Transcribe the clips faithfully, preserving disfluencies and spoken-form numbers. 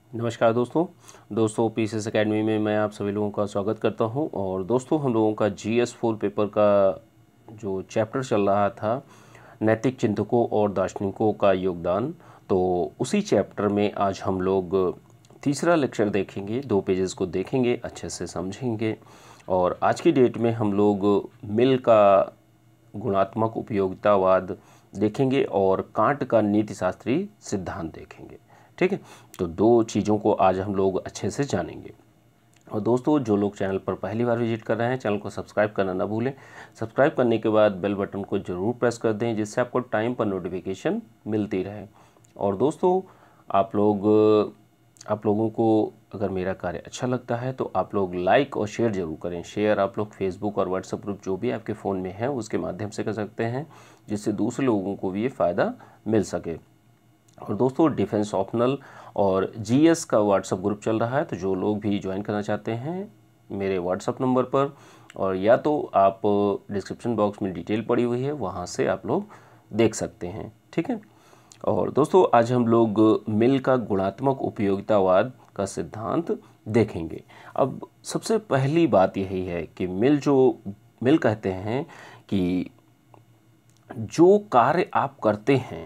नमस्कार दोस्तों दोस्तों पीसीएस एकेडमी में मैं आप सभी लोगों का स्वागत करता हूं। और दोस्तों हम लोगों का जीएस फोर पेपर का जो चैप्टर चल रहा था नैतिक चिंतकों और दार्शनिकों का योगदान, तो उसी चैप्टर में आज हम लोग तीसरा लेक्चर देखेंगे। दो पेजेस को देखेंगे, अच्छे से समझेंगे और आज की डेट में हम लोग मिल का गुणात्मक उपयोगितावाद देखेंगे और कांट का नीतिशास्त्री सिद्धांत देखेंगे। ठीक है, तो दो चीज़ों को आज हम लोग अच्छे से जानेंगे। और दोस्तों जो लोग चैनल पर पहली बार विजिट कर रहे हैं, चैनल को सब्सक्राइब करना ना भूलें। सब्सक्राइब करने के बाद बेल बटन को ज़रूर प्रेस कर दें, जिससे आपको टाइम पर नोटिफिकेशन मिलती रहे। और दोस्तों आप लोग आप लोगों को अगर मेरा कार्य अच्छा लगता है तो आप लोग लाइक और शेयर ज़रूर करें। शेयर आप लोग फेसबुक और व्हाट्सएप ग्रुप जो भी आपके फ़ोन में है उसके माध्यम से कर सकते हैं, जिससे दूसरे लोगों को भी ये फ़ायदा मिल सके। और दोस्तों डिफेंस ऑप्शनल और जीएस का व्हाट्सएप ग्रुप चल रहा है, तो जो लोग भी ज्वाइन करना चाहते हैं मेरे व्हाट्सएप नंबर पर, और या तो आप डिस्क्रिप्शन बॉक्स में डिटेल पड़ी हुई है वहाँ से आप लोग देख सकते हैं। ठीक है, और दोस्तों आज हम लोग मिल का गुणात्मक उपयोगितावाद का सिद्धांत देखेंगे। अब सबसे पहली बात यही है कि मिल जो मिल कहते हैं कि जो कार्य आप करते हैं,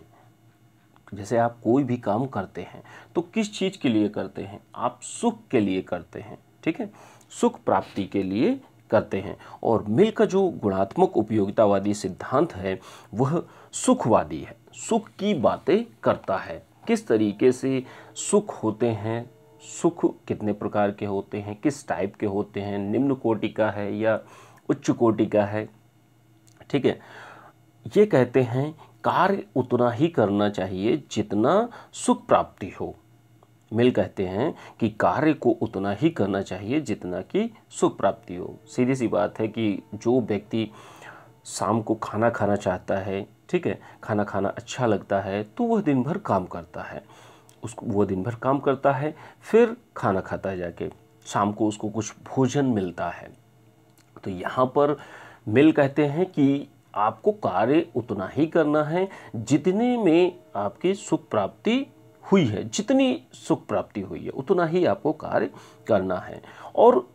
जैसे आप कोई भी काम करते हैं तो किस चीज़ के लिए करते हैं? आप सुख के लिए करते हैं। ठीक है, सुख प्राप्ति के लिए करते हैं। और मिल का जो गुणात्मक उपयोगितावादी सिद्धांत है वह सुखवादी है, सुख की बातें करता है। किस तरीके से सुख होते हैं, सुख कितने प्रकार के होते हैं, किस टाइप के होते हैं, निम्न कोटि का है या उच्च कोटि का है। ठीक है, ये कहते हैं कार्य उतना ही करना चाहिए जितना सुख प्राप्ति हो। मिल कहते हैं कि कार्य को उतना ही करना चाहिए जितना कि सुख प्राप्ति हो। सीधी सी बात है कि जो व्यक्ति शाम को खाना खाना चाहता है, ठीक है, खाना खाना अच्छा लगता है, तो वह दिन भर काम करता है, उसको वो दिन भर काम करता है, फिर खाना खाता है जाके, शाम को उसको कुछ भोजन मिलता है। तो यहाँ पर मिल कहते हैं कि आपको कार्य उतना ही करना है जितने में आपकी सुख प्राप्ति हुई है, जितनी सुख प्राप्ति हुई है उतना ही आपको कार्य करना है। और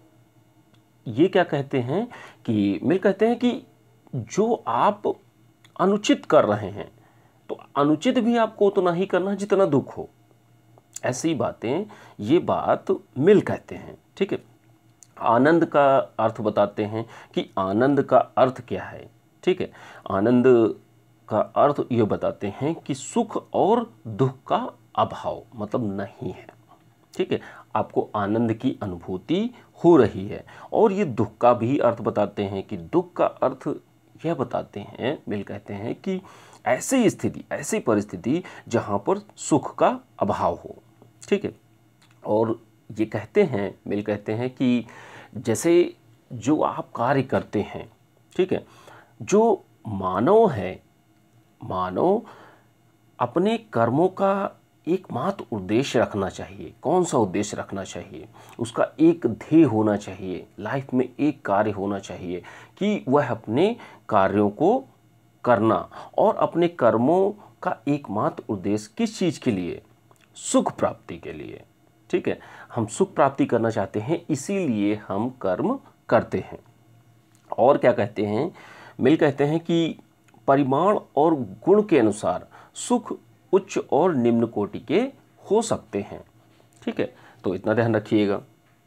ये क्या कहते हैं कि मिल कहते हैं कि जो आप अनुचित कर रहे हैं तो अनुचित भी आपको उतना ही करना है जितना दुख हो। ऐसी बातें, ये बात मिल कहते हैं। ठीक है, आनंद का अर्थ बताते हैं कि आनंद का अर्थ क्या है। ठीक है, आनंद का अर्थ ये बताते हैं कि सुख और दुख का अभाव, मतलब नहीं है। ठीक है, आपको आनंद की अनुभूति हो रही है। और ये दुख का भी अर्थ बताते हैं कि दुख का अर्थ यह बताते हैं, मिल कहते हैं कि ऐसी स्थिति, ऐसी परिस्थिति जहाँ पर सुख का अभाव हो। ठीक है, और ये कहते हैं, मिल कहते हैं कि जैसे जो आप कार्य करते हैं, ठीक है, जो मानव है, मानव अपने कर्मों का एकमात्र उद्देश्य रखना चाहिए। कौन सा उद्देश्य रखना चाहिए? उसका एक ध्येय होना चाहिए, लाइफ में एक कार्य होना चाहिए कि वह अपने कार्यों को करना, और अपने कर्मों का एकमात्र उद्देश्य किस चीज़ के लिए? सुख प्राप्ति के लिए। ठीक है, हम सुख प्राप्ति करना चाहते हैं, इसीलिए हम कर्म करते हैं। और क्या कहते हैं? मिल कहते हैं कि परिमाण और गुण के अनुसार सुख उच्च और निम्न कोटि के हो सकते हैं। ठीक है, तो इतना ध्यान रखिएगा।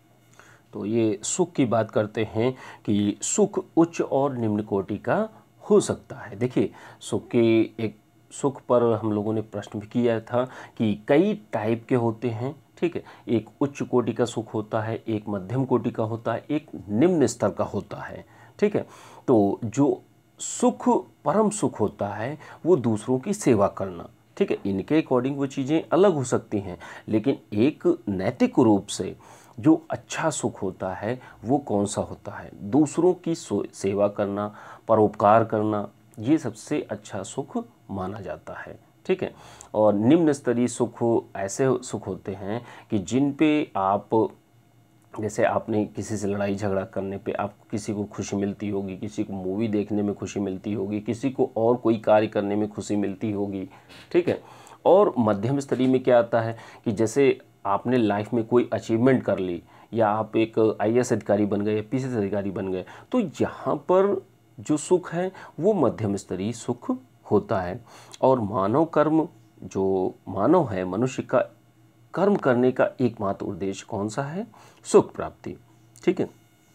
तो ये सुख की बात करते हैं कि सुख उच्च और निम्न कोटि का हो सकता है। देखिए, सुख के एक सुख पर हम लोगों ने प्रश्न भी किया था कि कई टाइप के होते हैं। ठीक है, एक उच्च कोटि का सुख होता है, एक मध्यम कोटि का होता है, एक निम्न स्तर का होता है। ठीक है, तो जो सुख, परम सुख होता है वो दूसरों की सेवा करना। ठीक है, इनके अकॉर्डिंग वो चीज़ें अलग हो सकती हैं, लेकिन एक नैतिक रूप से जो अच्छा सुख होता है वो कौन सा होता है? दूसरों की सेवा करना, परोपकार करना, ये सबसे अच्छा सुख माना जाता है। ठीक है, और निम्न स्तरीय सुख ऐसे सुख होते हैं कि जिन पे आप, जैसे आपने किसी से लड़ाई झगड़ा करने पे आपको किसी को खुशी मिलती होगी, किसी को मूवी देखने में खुशी मिलती होगी, किसी को और कोई कार्य करने में खुशी मिलती होगी। ठीक है, और मध्यम स्तरीय में क्या आता है कि जैसे आपने लाइफ में कोई अचीवमेंट कर ली, या आप एक आई ए एस अधिकारी बन गए, पी सी एस अधिकारी बन गए, तो यहाँ पर जो सुख है वो मध्यम स्तरीय सुख होता है। और मानव कर्म, जो मानव है, मनुष्य का कर्म करने का एकमात्र उद्देश्य कौन सा है? सुख प्राप्ति। ठीक है।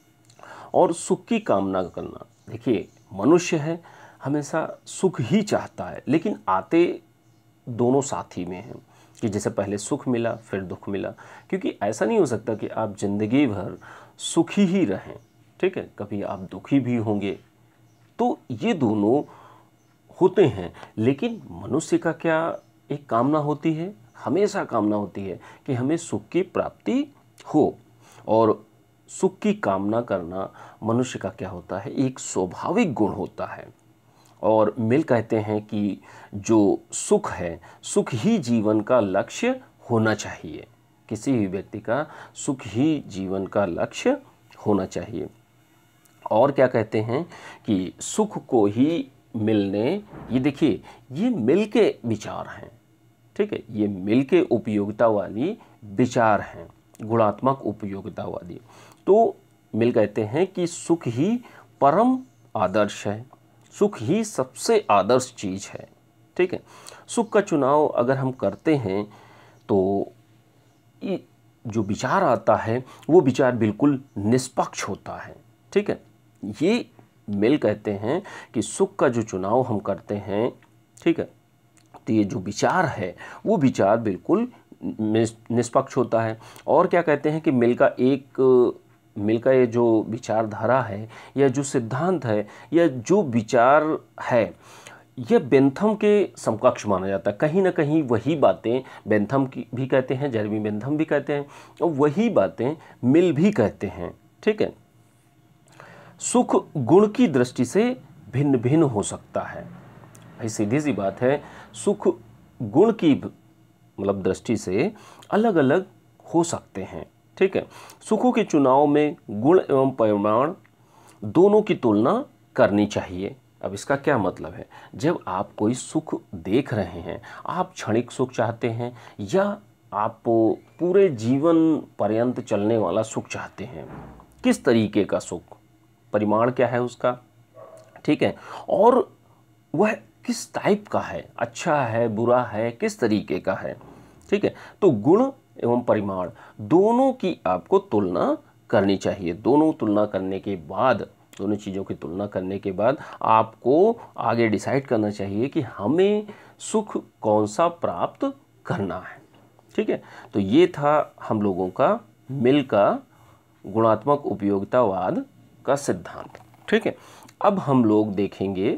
और सुख की कामना करना, देखिए मनुष्य है हमेशा सुख ही चाहता है, लेकिन आते दोनों साथ ही में हैं कि जैसे पहले सुख मिला फिर दुख मिला, क्योंकि ऐसा नहीं हो सकता कि आप ज़िंदगी भर सुखी ही रहें। ठीक है, कभी आप दुखी भी होंगे। तो ये दोनों होते हैं, लेकिन मनुष्य का क्या एक कामना होती है, हमेशा कामना होती है कि हमें सुख की प्राप्ति हो। और सुख की कामना करना मनुष्य का क्या होता है? एक स्वाभाविक गुण होता है। और मिल कहते हैं कि जो सुख है, सुख ही जीवन का लक्ष्य होना चाहिए। किसी भी व्यक्ति का सुख ही जीवन का लक्ष्य होना चाहिए। और क्या कहते हैं कि सुख को ही मिलने, ये देखिए ये मिल के विचार हैं। ठीक है, ये मिल के उपयोगिता वाली विचार हैं, गुणात्मक उपयोगितावादी। तो मिल कहते हैं कि सुख ही परम आदर्श है, सुख ही सबसे आदर्श चीज़ है। ठीक है, सुख का चुनाव अगर हम करते हैं तो ये जो विचार आता है वो विचार बिल्कुल निष्पक्ष होता है। ठीक है, ये मिल कहते हैं कि सुख का जो चुनाव हम करते हैं, ठीक है, तो ये जो विचार है वो विचार बिल्कुल निष्पक्ष होता है। और क्या कहते हैं कि मिल का एक मिल का ये जो विचारधारा है, या जो सिद्धांत है, या जो विचार है, यह बेंथम के समकक्ष माना जाता है। कहीं ना कहीं वही बातें बेंथम की भी कहते हैं, जेरेमी बेंथम भी कहते हैं, और वही बातें मिल भी कहते हैं। ठीक है, सुख गुण की दृष्टि से भिन्न भिन्न हो सकता है। भाई सीधी सी बात है, सुख गुण की मतलब दृष्टि से अलग अलग हो सकते हैं। ठीक है, सुखों के चुनाव में गुण एवं परिमाण दोनों की तुलना करनी चाहिए। अब इसका क्या मतलब है? जब आप कोई सुख देख रहे हैं, आप क्षणिक सुख चाहते हैं या आप पूरे जीवन पर्यंत चलने वाला सुख चाहते हैं, किस तरीके का सुख, परिमाण क्या है उसका, ठीक है, और वह किस टाइप का है, अच्छा है, बुरा है, किस तरीके का है। ठीक है, तो गुण एवं परिमाण दोनों की आपको तुलना करनी चाहिए। दोनों तुलना करने के बाद, दोनों चीज़ों की तुलना करने के बाद आपको आगे डिसाइड करना चाहिए कि हमें सुख कौन सा प्राप्त करना है। ठीक है, तो ये था हम लोगों का मिल का गुणात्मक उपयोगितावाद का सिद्धांत। ठीक है, अब हम लोग देखेंगे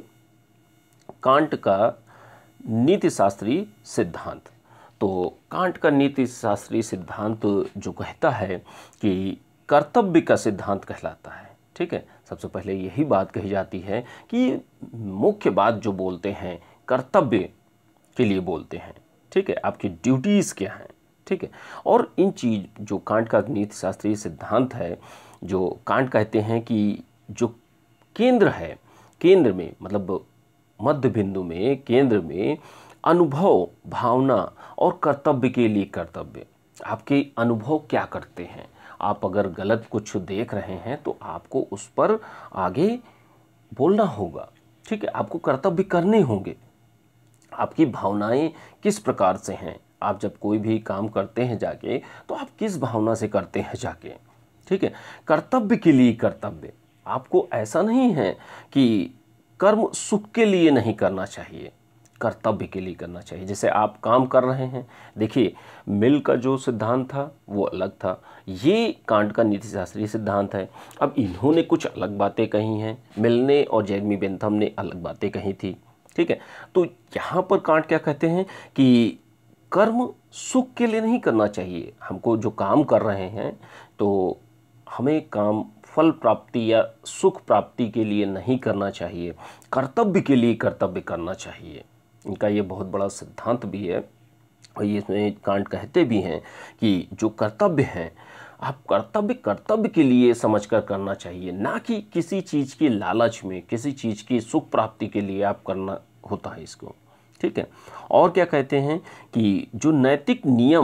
कांट का नीति शास्त्री सिद्धांत। तो कांट का नीति शास्त्री सिद्धांत जो कहता है कि कर्तव्य का सिद्धांत कहलाता है। ठीक है, सबसे पहले यही बात कही जाती है कि मुख्य बात जो बोलते हैं कर्तव्य के लिए बोलते हैं। ठीक है, आपकी ड्यूटीज़ क्या हैं। ठीक है, और इन चीज़ जो कांट का नीति शास्त्रीय सिद्धांत है, जो कांट कहते हैं कि जो केंद्र है, केंद्र में मतलब मध्य बिंदु में, केंद्र में अनुभव, भावना और कर्तव्य के लिए कर्तव्य। आपके अनुभव क्या करते हैं? आप अगर गलत कुछ देख रहे हैं तो आपको उस पर आगे बोलना होगा। ठीक है, आपको कर्तव्य करने होंगे। आपकी भावनाएं किस प्रकार से हैं? आप जब कोई भी काम करते हैं जाके, तो आप किस भावना से करते हैं जाके। ठीक है, कर्तव्य के लिए कर्तव्य। आपको ऐसा नहीं है कि कर्म सुख के लिए नहीं करना चाहिए, कर्तव्य के लिए करना चाहिए। जैसे आप काम कर रहे हैं, देखिए मिल का जो सिद्धांत था वो अलग था, ये कांट का नीति शास्त्रीय सिद्धांत है। अब इन्होंने कुछ अलग बातें कही हैं, मिल ने और जेरेमी बेंथम ने अलग बातें कही थी। ठीक है, तो यहाँ पर कांट क्या कहते हैं कि कर्म सुख के लिए नहीं करना चाहिए। हमको जो काम कर रहे हैं तो हमें काम फल प्राप्ति या सुख प्राप्ति के लिए नहीं करना चाहिए, कर्तव्य के लिए कर्तव्य करना चाहिए। इनका ये बहुत बड़ा सिद्धांत भी है। और ये इसमें कांट कहते भी हैं कि जो कर्तव्य हैं, आप कर्तव्य कर्तव्य के लिए समझकर करना चाहिए, ना कि किसी चीज़ की लालच में, किसी चीज़ की सुख प्राप्ति के लिए आप करना होता है इसको। ठीक है, और क्या कहते हैं कि जो नैतिक नियम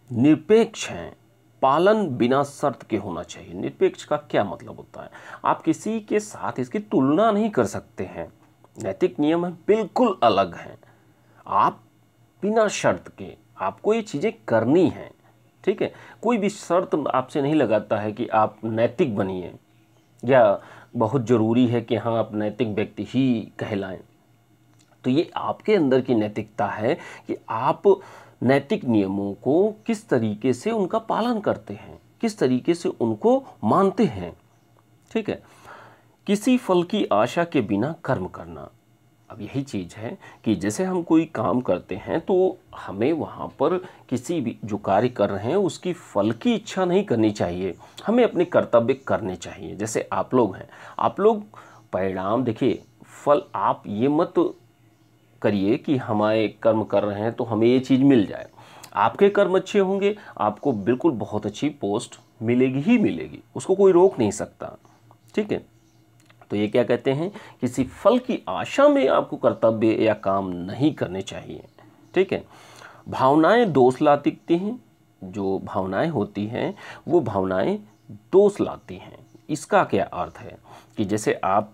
निरपेक्ष हैं, पालन बिना शर्त के होना चाहिए। निरपेक्ष का क्या मतलब होता है? आप किसी के साथ इसकी तुलना नहीं कर सकते हैं। नैतिक नियम है बिल्कुल अलग हैं। आप बिना शर्त के आपको ये चीज़ें करनी हैं, ठीक है। कोई भी शर्त आपसे नहीं लगाता है कि आप नैतिक बनिए या बहुत ज़रूरी है कि हाँ आप नैतिक व्यक्ति ही कहलाएं। तो ये आपके अंदर की नैतिकता है कि आप नैतिक नियमों को किस तरीके से उनका पालन करते हैं, किस तरीके से उनको मानते हैं, ठीक है। किसी फल की आशा के बिना कर्म करना। अब यही चीज़ है कि जैसे हम कोई काम करते हैं तो हमें वहाँ पर किसी भी जो कार्य कर रहे हैं उसकी फल की इच्छा नहीं करनी चाहिए, हमें अपने कर्तव्य करने चाहिए। जैसे आप लोग हैं, आप लोग परिणाम देखिए, फल आप ये मत करिए कि हमारे कर्म कर रहे हैं तो हमें ये चीज़ मिल जाए। आपके कर्म अच्छे होंगे, आपको बिल्कुल बहुत अच्छी पोस्ट मिलेगी ही मिलेगी, उसको कोई रोक नहीं सकता, ठीक है। तो ये क्या कहते हैं, किसी फल की आशा में आपको कर्तव्य या काम नहीं करने चाहिए, ठीक है। भावनाएं दोष ला दिखती हैं, जो भावनाएं होती हैं वो भावनाएं दोष लाती हैं। इसका क्या अर्थ है कि जैसे आप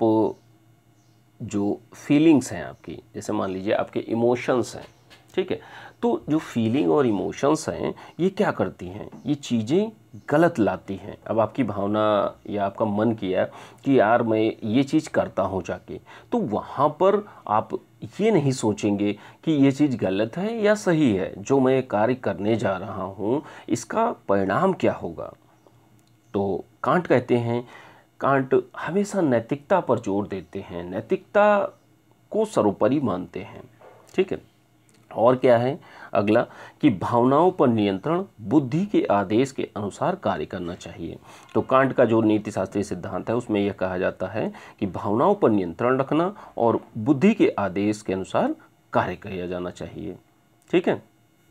जो फीलिंग्स हैं आपकी, जैसे मान लीजिए आपके इमोशंस हैं, ठीक है, तो जो फीलिंग और इमोशंस हैं ये क्या करती हैं, ये चीज़ें गलत लाती हैं। अब आपकी भावना या आपका मन किया कि यार मैं ये चीज़ करता हूँ जाके, तो वहाँ पर आप ये नहीं सोचेंगे कि ये चीज़ गलत है या सही है, जो मैं कार्य करने जा रहा हूँ इसका परिणाम क्या होगा। तो कांट कहते हैं, कांट हमेशा नैतिकता पर जोर देते हैं, नैतिकता को सर्वोपरि मानते हैं, ठीक है। और क्या है अगला कि भावनाओं पर नियंत्रण, बुद्धि के आदेश के अनुसार कार्य करना चाहिए। तो कांट का जो नीति शास्त्रीय सिद्धांत है उसमें यह कहा जाता है कि भावनाओं पर नियंत्रण रखना और बुद्धि के आदेश के अनुसार कार्य किया जाना चाहिए, ठीक है।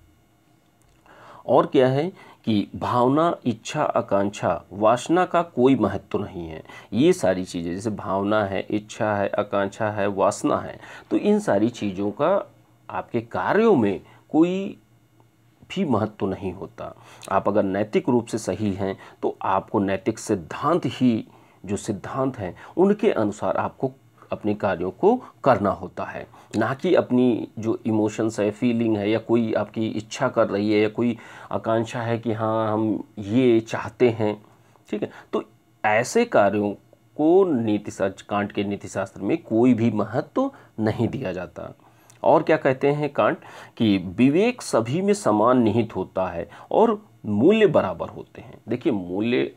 और क्या है कि भावना, इच्छा, आकांक्षा, वासना का कोई महत्व नहीं है। ये सारी चीज़ें जैसे भावना है, इच्छा है, आकांक्षा है, वासना है, तो इन सारी चीज़ों का आपके कार्यों में कोई भी महत्व नहीं होता। आप अगर नैतिक रूप से सही हैं तो आपको नैतिक सिद्धांत ही, जो सिद्धांत हैं उनके अनुसार आपको अपने कार्यों को करना होता है, ना कि अपनी जो इमोशंस है, फीलिंग है, या कोई आपकी इच्छा कर रही है या कोई आकांक्षा है कि हाँ हम ये चाहते हैं, ठीक है। तो ऐसे कार्यों को नीति शास्त्र, कांट के नीति शास्त्र में कोई भी महत्व नहीं दिया जाता। और क्या कहते हैं कांट कि विवेक सभी में समान निहित होता है और मूल्य बराबर होते हैं। देखिए, मूल्य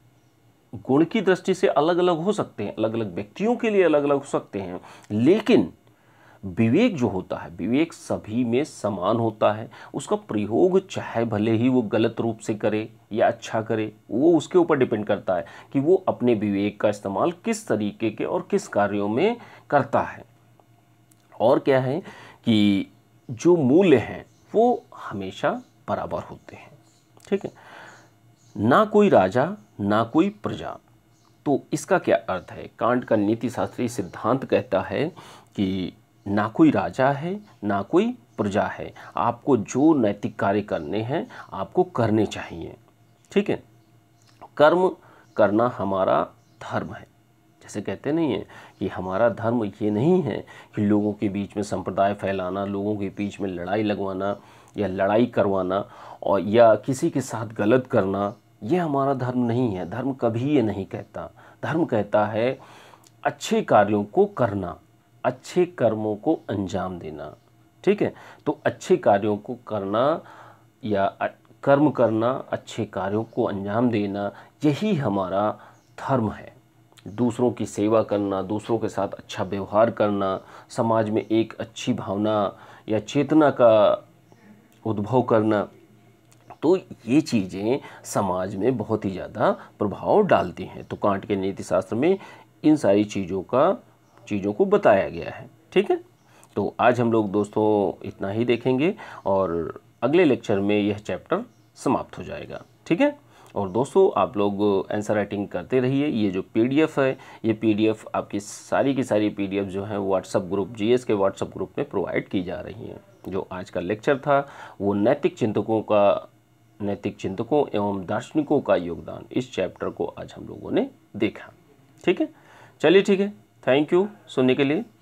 गुण की दृष्टि से अलग अलग हो सकते हैं, अलग अलग व्यक्तियों के लिए अलग अलग हो सकते हैं, लेकिन विवेक जो होता है, विवेक सभी में समान होता है। उसका प्रयोग चाहे भले ही वो गलत रूप से करे या अच्छा करे, वो उसके ऊपर डिपेंड करता है कि वो अपने विवेक का इस्तेमाल किस तरीके के और किस कार्यों में करता है। और क्या है कि जो मूल्य हैं वो हमेशा बराबर होते हैं, ठीक है। ना कोई राजा ना कोई प्रजा। तो इसका क्या अर्थ है? कांट का नीति शास्त्रीय सिद्धांत कहता है कि ना कोई राजा है ना कोई प्रजा है, आपको जो नैतिक कार्य करने हैं आपको करने चाहिए, ठीक है। कर्म करना हमारा धर्म है। जैसे कहते नहीं है कि हमारा धर्म ये नहीं है कि लोगों के बीच में संप्रदाय फैलाना, लोगों के बीच में लड़ाई लगवाना या लड़ाई करवाना और या किसी के साथ गलत करना, ये हमारा धर्म नहीं है। धर्म कभी ये नहीं कहता। धर्म कहता है अच्छे कार्यों को करना, अच्छे कर्मों को अंजाम देना, ठीक है। तो अच्छे कार्यों को करना या कर्म करना, अच्छे कार्यों को अंजाम देना, यही हमारा धर्म है। दूसरों की सेवा करना, दूसरों के साथ अच्छा व्यवहार करना, समाज में एक अच्छी भावना या चेतना का उद्भव करना, तो ये चीज़ें समाज में बहुत ही ज़्यादा प्रभाव डालती हैं। तो कांट के नीति शास्त्र में इन सारी चीज़ों का चीज़ों को बताया गया है, ठीक है। तो आज हम लोग दोस्तों इतना ही देखेंगे और अगले लेक्चर में यह चैप्टर समाप्त हो जाएगा, ठीक है। और दोस्तों आप लोग आंसर राइटिंग करते रहिए। ये जो पीडीएफ है, ये पीडीएफ आपकी सारी की सारी पीडीएफ जो है व्हाट्सएप ग्रुप, जीएस के व्हाट्सएप ग्रुप में प्रोवाइड की जा रही हैं। जो आज का लेक्चर था वो नैतिक चिंतकों का नैतिक चिंतकों एवं दार्शनिकों का योगदान, इस चैप्टर को आज हम लोगों ने देखा। ठीक है, चलिए ठीक है, थैंक यू सुनने के लिए।